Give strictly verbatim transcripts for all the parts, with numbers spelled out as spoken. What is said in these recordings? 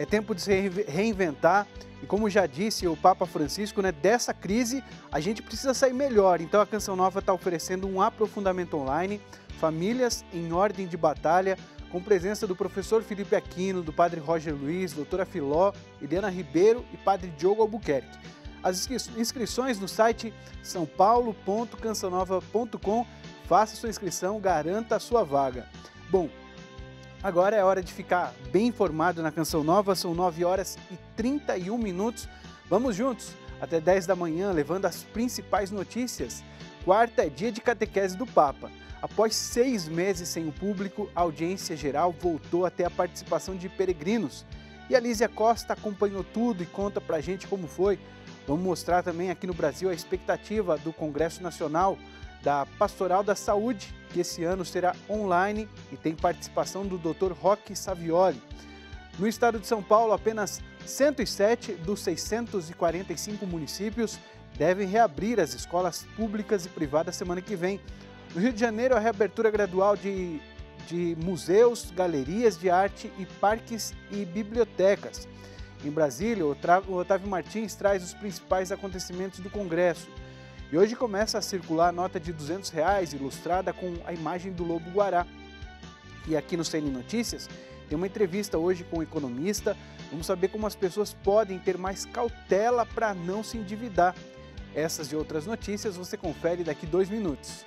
tempo de se reinve- reinventar e, como já disse o Papa Francisco, né, dessa crise a gente precisa sair melhor. Então a Canção Nova está oferecendo um aprofundamento online, Famílias em Ordem de Batalha, com presença do professor Felipe Aquino, do padre Roger Luiz, doutora Filó, Eliana Ribeiro e padre Diogo Albuquerque. As inscri- inscrições no site são paulo ponto canção nova ponto com. Faça sua inscrição, garanta a sua vaga. Bom, agora é hora de ficar bem informado na Canção Nova, são nove horas e trinta e um minutos. Vamos juntos até dez da manhã, levando as principais notícias. Quarta é dia de catequese do Papa. Após seis meses sem o público, a audiência geral voltou a ter a participação de peregrinos. E a Lísia Costa acompanhou tudo e conta pra gente como foi. Vamos mostrar também aqui no Brasil a expectativa do Congresso Nacional da Pastoral da Saúde, que esse ano será online e tem participação do doutor Roque Savioli. No estado de São Paulo, apenas cento e sete dos seiscentos e quarenta e cinco municípios devem reabrir as escolas públicas e privadas semana que vem. No Rio de Janeiro, a reabertura gradual de, de museus, galerias de arte e parques e bibliotecas. Em Brasília, o Otávio Martins traz os principais acontecimentos do Congresso. E hoje começa a circular a nota de duzentos reais, ilustrada com a imagem do lobo-guará. E aqui no C N Notícias, tem uma entrevista hoje com um economista. Vamos saber como as pessoas podem ter mais cautela para não se endividar. Essas e outras notícias você confere daqui a dois minutos.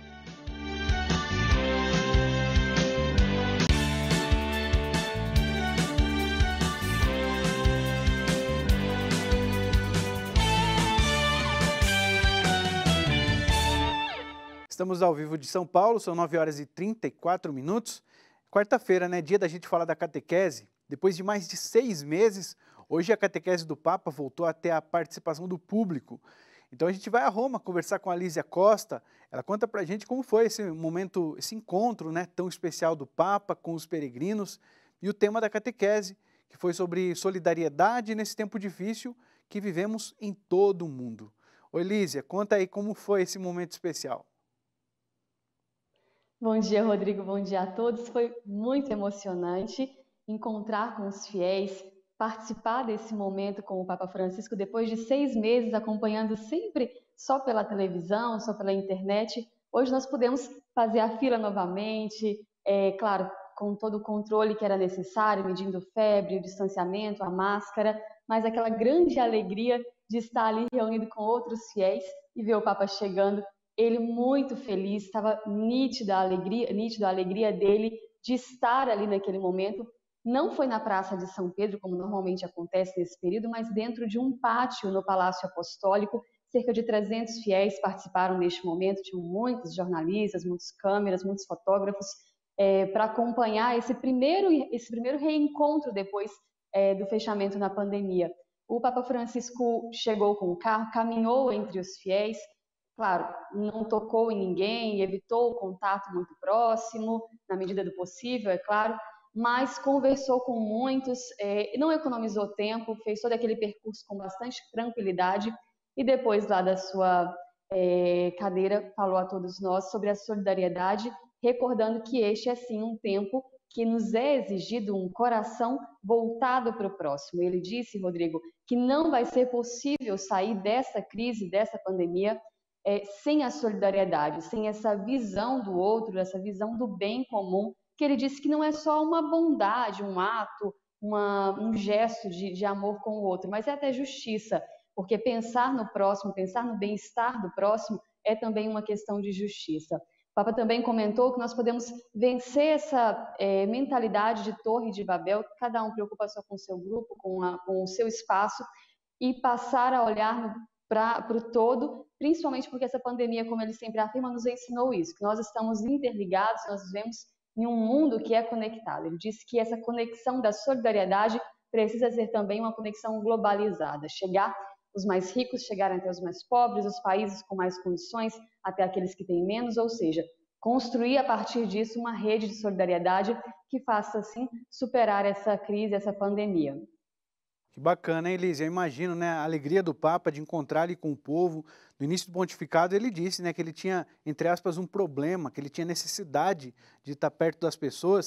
Estamos ao vivo de São Paulo, são nove horas e trinta e quatro minutos. Quarta-feira, né, dia da gente falar da catequese. Depois de mais de seis meses, hoje a catequese do Papa voltou a ter a participação do público. Então a gente vai a Roma conversar com a Lísia Costa. Ela conta pra gente como foi esse momento, esse encontro, né, tão especial do Papa com os peregrinos e o tema da catequese, que foi sobre solidariedade nesse tempo difícil que vivemos em todo o mundo. Oi, Lísia, conta aí como foi esse momento especial. Bom dia, Rodrigo. Bom dia a todos. Foi muito emocionante encontrar com os fiéis, participar desse momento com o Papa Francisco depois de seis meses acompanhando sempre só pela televisão, só pela internet. Hoje nós pudemos fazer a fila novamente, é claro, com todo o controle que era necessário, medindo febre, o distanciamento, a máscara, mas aquela grande alegria de estar ali reunido com outros fiéis e ver o Papa chegando. Ele muito feliz, estava nítida a alegria, nítida a alegria dele de estar ali naquele momento. Não foi na Praça de São Pedro, como normalmente acontece nesse período, mas dentro de um pátio no Palácio Apostólico. Cerca de trezentos fiéis participaram neste momento, tinham muitos jornalistas, muitas câmeras, muitos fotógrafos, é, para acompanhar esse primeiro, esse primeiro reencontro depois é, do fechamento na pandemia. O Papa Francisco chegou com o carro, caminhou entre os fiéis. Claro, não tocou em ninguém, evitou o contato muito próximo, na medida do possível, é claro, mas conversou com muitos, é, não economizou tempo, fez todo aquele percurso com bastante tranquilidade e depois lá da sua é, cadeira falou a todos nós sobre a solidariedade, recordando que este é sim um tempo que nos é exigido um coração voltado para o próximo. Ele disse, Rodrigo, que não vai ser possível sair dessa crise, dessa pandemia, É, sem a solidariedade, sem essa visão do outro, essa visão do bem comum, que ele disse que não é só uma bondade, um ato, uma, um gesto de, de amor com o outro, mas é até justiça, porque pensar no próximo, pensar no bem-estar do próximo é também uma questão de justiça. O Papa também comentou que nós podemos vencer essa é, mentalidade de Torre de Babel, que cada um preocupa só com o seu grupo, com, a, com o seu espaço, e passar a olhar para o todo, principalmente porque essa pandemia, como ele sempre afirma, nos ensinou isso, que nós estamos interligados, nós vivemos em um mundo que é conectado. Ele disse que essa conexão da solidariedade precisa ser também uma conexão globalizada, chegar os mais ricos, chegar até os mais pobres, os países com mais condições, até aqueles que têm menos, ou seja, construir a partir disso uma rede de solidariedade que faça, assim, superar essa crise, essa pandemia. Que bacana, hein, Elise? Eu imagino, né, a alegria do Papa de encontrar ele com o povo. No início do pontificado, ele disse, né, que ele tinha, entre aspas, um problema, que ele tinha necessidade de estar perto das pessoas.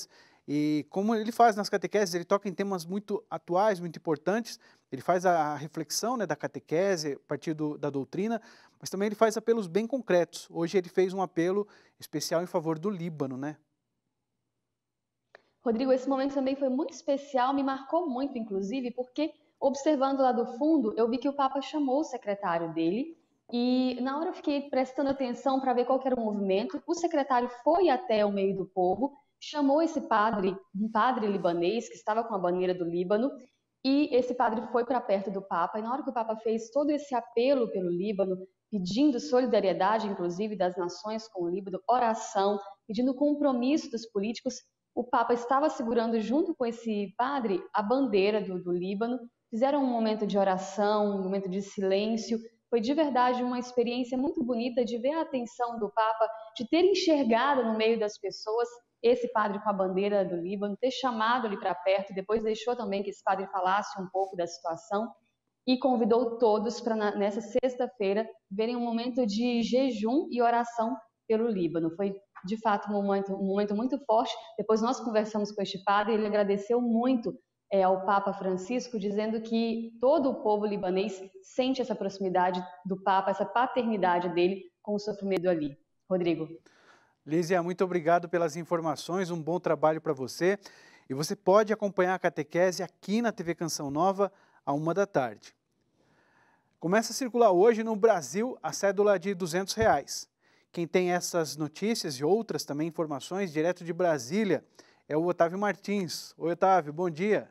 E como ele faz nas catequeses, ele toca em temas muito atuais, muito importantes. Ele faz a reflexão, né, da catequese, a partir do, da doutrina, mas também ele faz apelos bem concretos. Hoje ele fez um apelo especial em favor do Líbano, né? Rodrigo, esse momento também foi muito especial, me marcou muito, inclusive, porque observando lá do fundo, eu vi que o Papa chamou o secretário dele e na hora eu fiquei prestando atenção para ver qual que era o movimento. O secretário foi até o meio do povo, chamou esse padre, um padre libanês que estava com a bandeira do Líbano, e esse padre foi para perto do Papa. E na hora que o Papa fez todo esse apelo pelo Líbano, pedindo solidariedade, inclusive, das nações com o Líbano, oração, pedindo compromisso dos políticos, o Papa estava segurando junto com esse padre a bandeira do, do Líbano, fizeram um momento de oração, um momento de silêncio. Foi de verdade uma experiência muito bonita de ver a atenção do Papa, de ter enxergado no meio das pessoas esse padre com a bandeira do Líbano, ter chamado ele para perto, depois deixou também que esse padre falasse um pouco da situação e convidou todos para nessa sexta-feira verem um momento de jejum e oração pelo Líbano. Foi de fato um momento, um momento muito forte. Depois nós conversamos com este padre e ele agradeceu muito é, ao Papa Francisco, dizendo que todo o povo libanês sente essa proximidade do Papa, essa paternidade dele com o sofrimento ali. Rodrigo. Lísia, muito obrigado pelas informações, um bom trabalho para você. E você pode acompanhar a catequese aqui na T V Canção Nova, à uma da tarde. Começa a circular hoje no Brasil a cédula de duzentos reais. Quem tem essas notícias e outras também informações direto de Brasília é o Otávio Martins. Oi, Otávio, bom dia.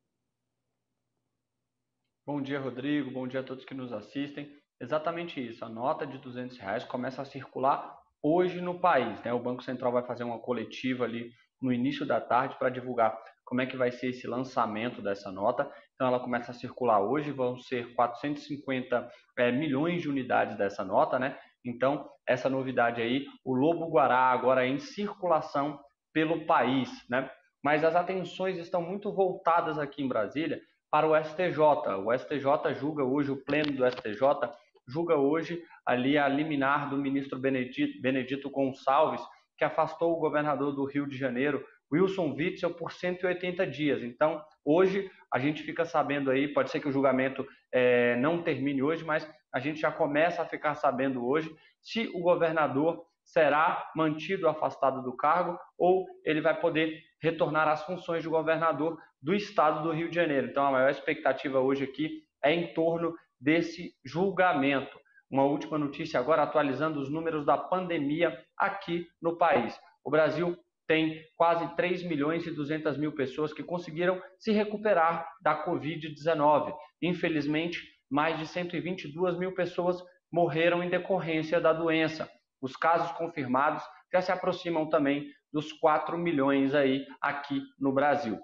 Bom dia, Rodrigo. Bom dia a todos que nos assistem. Exatamente isso, a nota de duzentos reais começa a circular hoje no país, né? O Banco Central vai fazer uma coletiva ali no início da tarde para divulgar como é que vai ser esse lançamento dessa nota. Então ela começa a circular hoje, vão ser quatrocentos e cinquenta é, milhões de unidades dessa nota, né? Então essa novidade aí, o Lobo-Guará agora é em circulação pelo país, né? Mas as atenções estão muito voltadas aqui em Brasília para o S T J. O S T J julga hoje, o pleno do S T J julga hoje ali a liminar do ministro Benedito, Benedito Gonçalves, que afastou o governador do Rio de Janeiro, Wilson Witzel, por cento e oitenta dias. Então, hoje, a gente fica sabendo aí, pode ser que o julgamento é, não termine hoje, mas a gente já começa a ficar sabendo hoje se o governador será mantido afastado do cargo ou ele vai poder retornar às funções de governador do estado do Rio de Janeiro. Então, a maior expectativa hoje aqui é em torno desse julgamento. Uma última notícia agora, atualizando os números da pandemia aqui no país. O Brasil tem quase três milhões e duzentas mil pessoas que conseguiram se recuperar da covid dezenove. Infelizmente, mais de cento e vinte e duas mil pessoas morreram em decorrência da doença. Os casos confirmados já se aproximam também dos quatro milhões aí aqui no Brasil.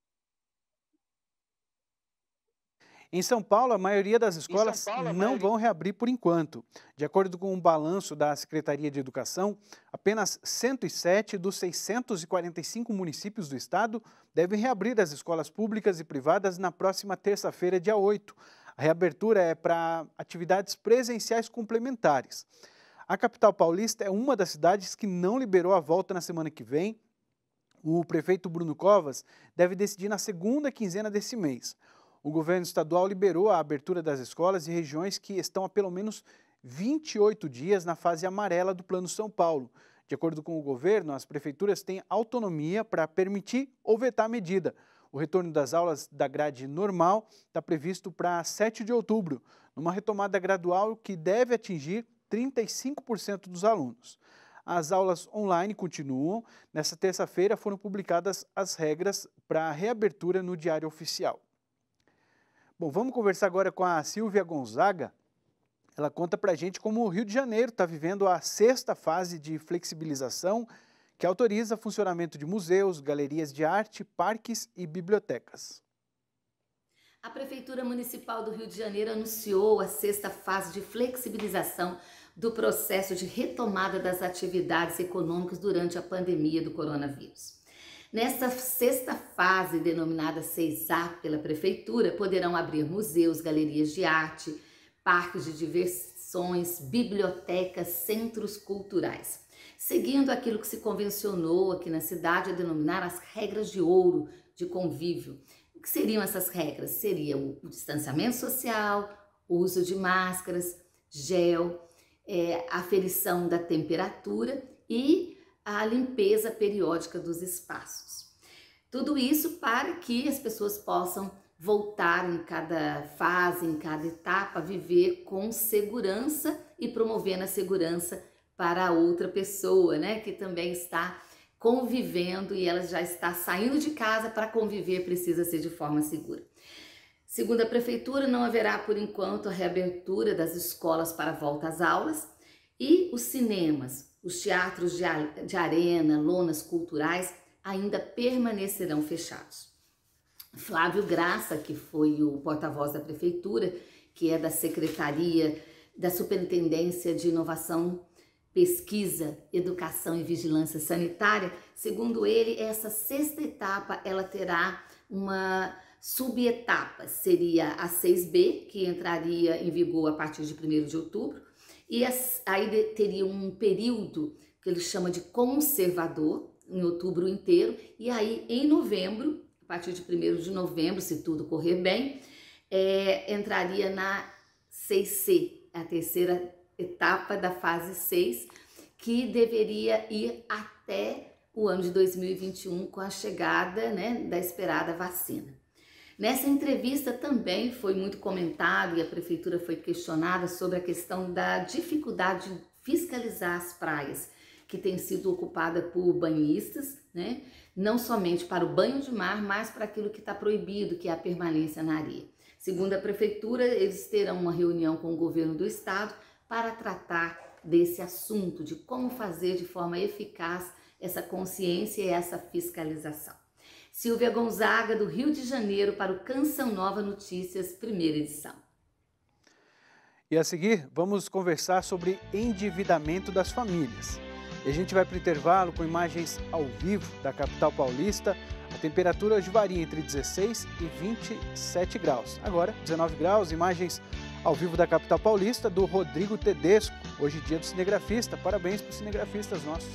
Em São Paulo, a maioria das escolas Paulo, não maioria... vão reabrir por enquanto. De acordo com um balanço da Secretaria de Educação, apenas cento e sete dos seiscentos e quarenta e cinco municípios do estado devem reabrir as escolas públicas e privadas na próxima terça-feira, dia oito. A reabertura é para atividades presenciais complementares. A capital paulista é uma das cidades que não liberou a volta na semana que vem. O prefeito Bruno Covas deve decidir na segunda quinzena desse mês. O governo estadual liberou a abertura das escolas e regiões que estão há pelo menos vinte e oito dias na fase amarela do Plano São Paulo. De acordo com o governo, as prefeituras têm autonomia para permitir ou vetar a medida. O retorno das aulas da grade normal está previsto para sete de outubro, numa retomada gradual que deve atingir trinta e cinco por cento dos alunos. As aulas online continuam. Nesta terça-feira foram publicadas as regras para a reabertura no Diário Oficial. Bom, vamos conversar agora com a Silvia Gonzaga. Ela conta para a gente como o Rio de Janeiro está vivendo a sexta fase de flexibilização que autoriza o funcionamento de museus, galerias de arte, parques e bibliotecas. A Prefeitura Municipal do Rio de Janeiro anunciou a sexta fase de flexibilização do processo de retomada das atividades econômicas durante a pandemia do coronavírus. Nesta sexta fase, denominada seis A pela Prefeitura, poderão abrir museus, galerias de arte, parques de diversões, bibliotecas, centros culturais. seguindo aquilo que se convencionou aqui na cidade a denominar as regras de ouro de convívio. O que seriam essas regras? Seria o, o distanciamento social, o uso de máscaras, gel, é, a aferição da temperatura e a limpeza periódica dos espaços. Tudo isso para que as pessoas possam voltar em cada fase, em cada etapa, a viver com segurança e promovendo a segurança para a outra pessoa, né, que também está convivendo e ela já está saindo de casa para conviver, precisa ser de forma segura. Segundo a Prefeitura, não haverá por enquanto a reabertura das escolas para a volta às aulas e os cinemas, os teatros de, de arena, lonas culturais ainda permanecerão fechados. Flávio Graça, que foi o porta-voz da Prefeitura, que é da Secretaria da Superintendência de Inovação, Pesquisa, Educação e Vigilância Sanitária, segundo ele, essa sexta etapa ela terá uma subetapa, seria a seis B, que entraria em vigor a partir de primeiro de outubro, e aí teria um período que ele chama de conservador, em outubro inteiro, e aí em novembro, a partir de primeiro de novembro, se tudo correr bem, é, entraria na seis C, a terceira etapa da fase seis, que deveria ir até o ano de dois mil e vinte e um com a chegada, né, da esperada vacina. Nessa entrevista também foi muito comentado e a Prefeitura foi questionada sobre a questão da dificuldade de fiscalizar as praias, que tem sido ocupada por banhistas, né? Não somente para o banho de mar, mas para aquilo que está proibido, que é a permanência na areia. Segundo a Prefeitura, eles terão uma reunião com o governo do estado para tratar desse assunto, de como fazer de forma eficaz essa consciência e essa fiscalização. Silvia Gonzaga, do Rio de Janeiro, para o Canção Nova Notícias, primeira edição. E a seguir, vamos conversar sobre endividamento das famílias. E a gente vai para o intervalo com imagens ao vivo da capital paulista. A temperatura hoje varia entre dezesseis e vinte e sete graus. Agora, dezenove graus, imagens ao vivo da capital paulista do Rodrigo Tedesco. Hoje dia do cinegrafista. Parabéns para os cinegrafistas nossos.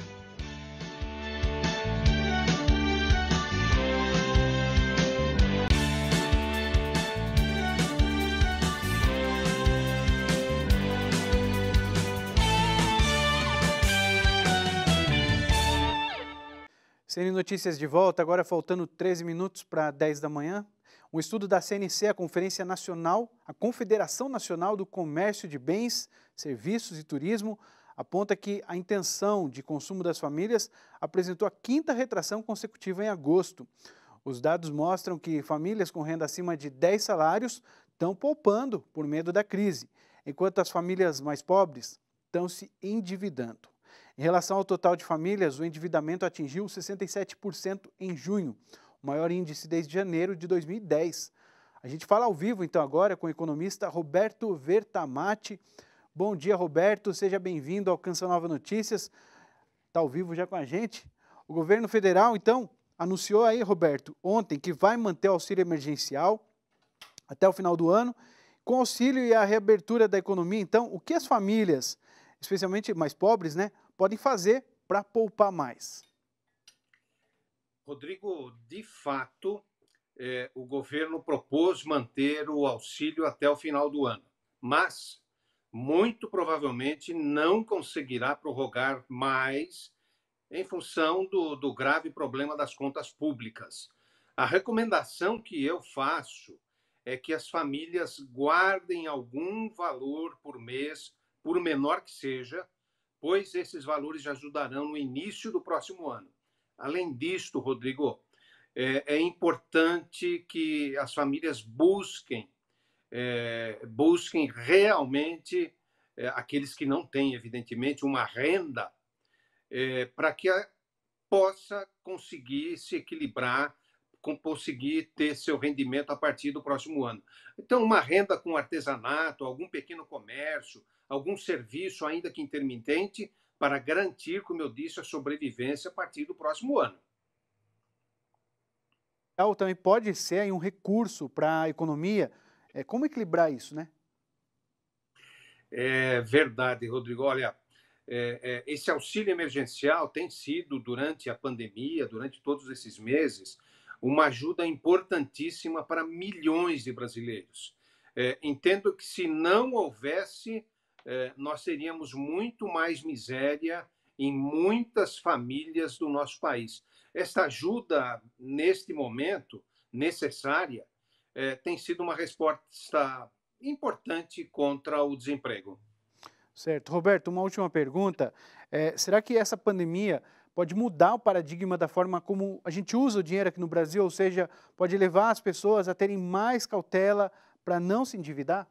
C N Notícias de volta, agora faltando treze minutos para dez da manhã. Um estudo da C N C, a Conferência Nacional, a Confederação Nacional do Comércio de Bens, Serviços e Turismo, aponta que a intenção de consumo das famílias apresentou a quinta retração consecutiva em agosto. Os dados mostram que famílias com renda acima de dez salários estão poupando por medo da crise, enquanto as famílias mais pobres estão se endividando. Em relação ao total de famílias, o endividamento atingiu sessenta e sete por cento em junho, o maior índice desde janeiro de dois mil e dez. A gente fala ao vivo, então, agora com o economista Roberto Vertamati. Bom dia, Roberto, seja bem-vindo ao Canção Nova Notícias. Está ao vivo já com a gente. O governo federal, então, anunciou aí, Roberto, ontem que vai manter o auxílio emergencial até o final do ano. Com o auxílio e a reabertura da economia, então, o que as famílias, especialmente mais pobres, né, podem fazer para poupar mais? Rodrigo, de fato, eh, o governo propôs manter o auxílio até o final do ano, mas muito provavelmente não conseguirá prorrogar mais em função do, do grave problema das contas públicas. A recomendação que eu faço é que as famílias guardem algum valor por mês, por menor que seja, pois esses valores ajudarão no início do próximo ano. Além disto, Rodrigo, é, é importante que as famílias busquem, é, busquem realmente, é, aqueles que não têm, evidentemente, uma renda, é, para que a, possa conseguir se equilibrar, com, conseguir ter seu rendimento a partir do próximo ano. Então, uma renda com artesanato, algum pequeno comércio, algum serviço, ainda que intermitente, para garantir, como eu disse, a sobrevivência a partir do próximo ano. Também pode ser aí um recurso para a economia. É, como equilibrar isso, né? É verdade, Rodrigo. Olha, É, é, esse auxílio emergencial tem sido, durante a pandemia, durante todos esses meses, uma ajuda importantíssima para milhões de brasileiros. É, entendo que, se não houvesse, é, nós teríamos muito mais miséria em muitas famílias do nosso país. Esta ajuda, neste momento, necessária, é, tem sido uma resposta importante contra o desemprego. Certo. Roberto, uma última pergunta. É, será que essa pandemia pode mudar o paradigma da forma como a gente usa o dinheiro aqui no Brasil? Ou seja, pode levar as pessoas a terem mais cautela para não se endividar?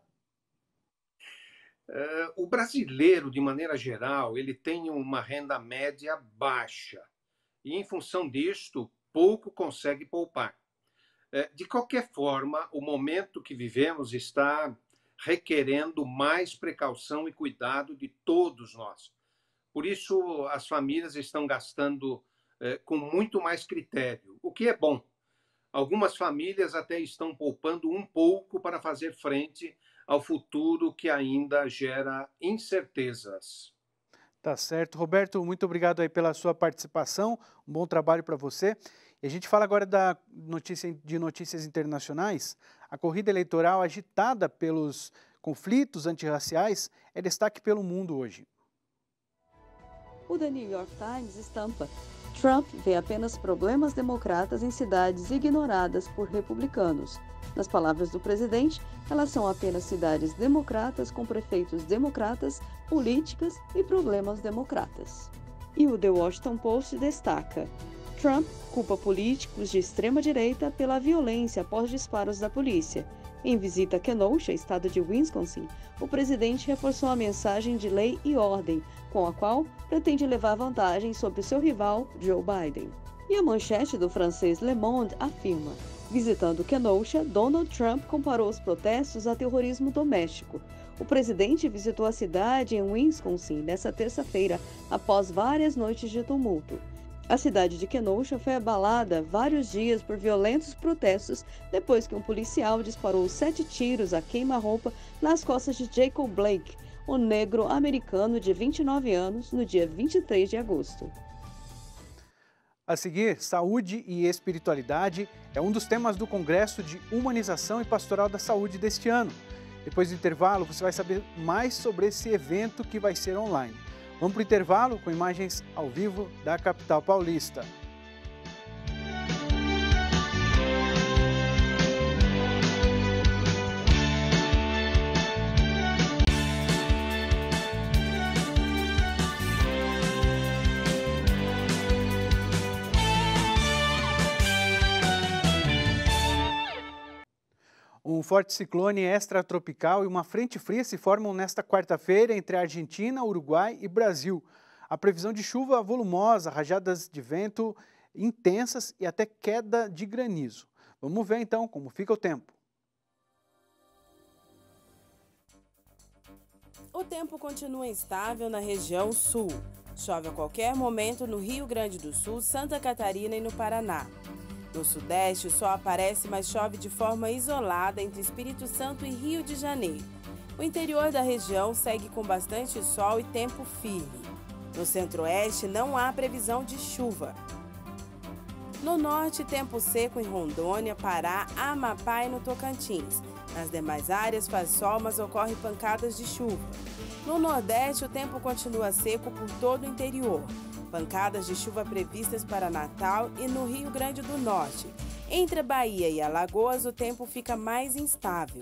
Uh, o brasileiro, de maneira geral, ele tem uma renda média baixa. E, em função disto, pouco consegue poupar. Uh, de qualquer forma, o momento que vivemos está requerendo mais precaução e cuidado de todos nós. Por isso, as famílias estão gastando eh, com muito mais critério, o que é bom. Algumas famílias até estão poupando um pouco para fazer frente ao futuro que ainda gera incertezas. Tá certo. Roberto, muito obrigado aí pela sua participação. Um bom trabalho para você. E a gente fala agora da notícia, de notícias internacionais. A corrida eleitoral agitada pelos conflitos antirraciais é destaque pelo mundo hoje. O The New York Times estampa: Trump vê apenas problemas democratas em cidades ignoradas por republicanos. Nas palavras do presidente, elas são apenas cidades democratas com prefeitos democratas, políticas e problemas democratas. E o The Washington Post destaca: Trump culpa políticos de extrema-direita pela violência após disparos da polícia. Em visita a Kenosha, estado de Wisconsin, o presidente reforçou a mensagem de lei e ordem, com a qual pretende levar vantagem sobre seu rival, Joe Biden. E a manchete do francês Le Monde afirma: visitando Kenosha, Donald Trump comparou os protestos a terrorismo doméstico. O presidente visitou a cidade em Wisconsin nesta terça-feira, após várias noites de tumulto. A cidade de Kenosha foi abalada vários dias por violentos protestos depois que um policial disparou sete tiros a queima-roupa nas costas de Jacob Blake, um negro americano de vinte e nove anos, no dia vinte e três de agosto. A seguir, saúde e espiritualidade é um dos temas do Congresso de Humanização e Pastoral da Saúde deste ano. Depois do intervalo, você vai saber mais sobre esse evento que vai ser online. Vamos para o intervalo com imagens ao vivo da capital paulista. Um forte ciclone extratropical e uma frente fria se formam nesta quarta-feira entre a Argentina, Uruguai e Brasil. A previsão de chuva volumosa, rajadas de vento intensas e até queda de granizo. Vamos ver então como fica o tempo. O tempo continua instável na região sul. Chove a qualquer momento no Rio Grande do Sul, Santa Catarina e no Paraná. No sudeste, o sol aparece, mas chove de forma isolada entre Espírito Santo e Rio de Janeiro. O interior da região segue com bastante sol e tempo firme. No centro-oeste, não há previsão de chuva. No norte, tempo seco em Rondônia, Pará, Amapá e no Tocantins. Nas demais áreas, faz sol, mas ocorrem pancadas de chuva. No nordeste, o tempo continua seco por todo o interior. Pancadas de chuva previstas para Natal e no Rio Grande do Norte. Entre a Bahia e Alagoas, o tempo fica mais instável.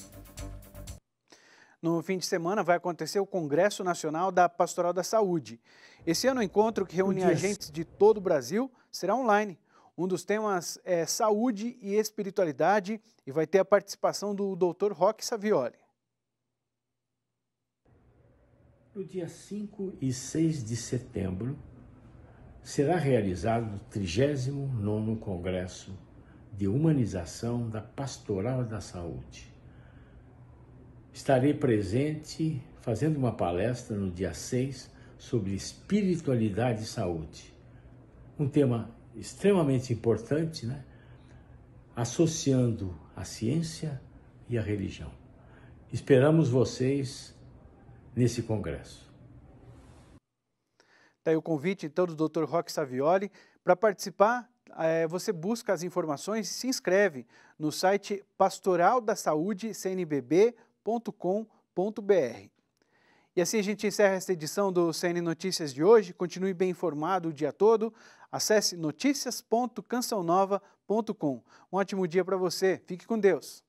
No fim de semana vai acontecer o Congresso Nacional da Pastoral da Saúde. Esse ano o encontro, que reúne agentes de todo o Brasil, será online. Um dos temas é saúde e espiritualidade e vai ter a participação do doutor Roque Savioli. No dia cinco e seis de setembro, será realizado o trigésimo nono Congresso de Humanização da Pastoral da Saúde. Estarei presente fazendo uma palestra no dia seis sobre espiritualidade e saúde. Um tema extremamente importante, né? Associando a ciência e a religião. Esperamos vocês nesse congresso. Está aí o convite, então, do doutor Roque Savioli. Para participar, é, você busca as informações e se inscreve no site pastoral da saúde c n b b ponto com ponto b r. E assim a gente encerra esta edição do C N Notícias de hoje. Continue bem informado o dia todo. Acesse noticias ponto canção nova ponto com. Um ótimo dia para você. Fique com Deus.